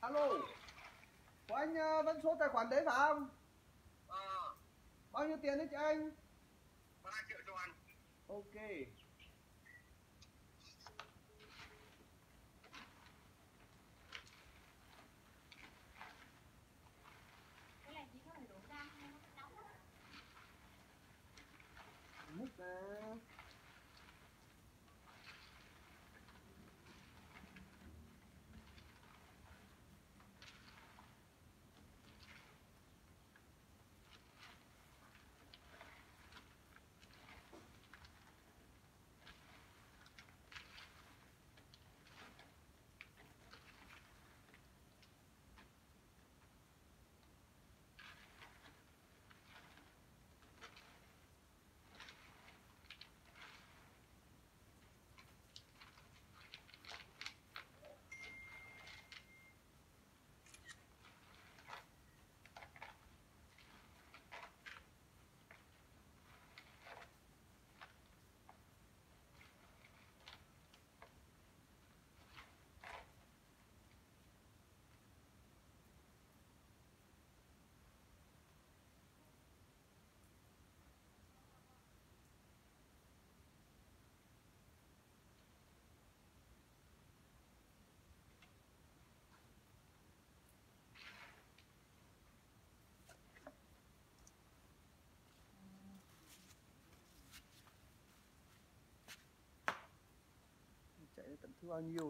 Alo, của anh vẫn số tài khoản đấy phải không? Bao nhiêu tiền đấy chị anh? 3 triệu cho anh. Ok. Cái này chỉ có đầy đủ rang không có nóng á. Múc nè. Chạy tận thu bao nhiêu?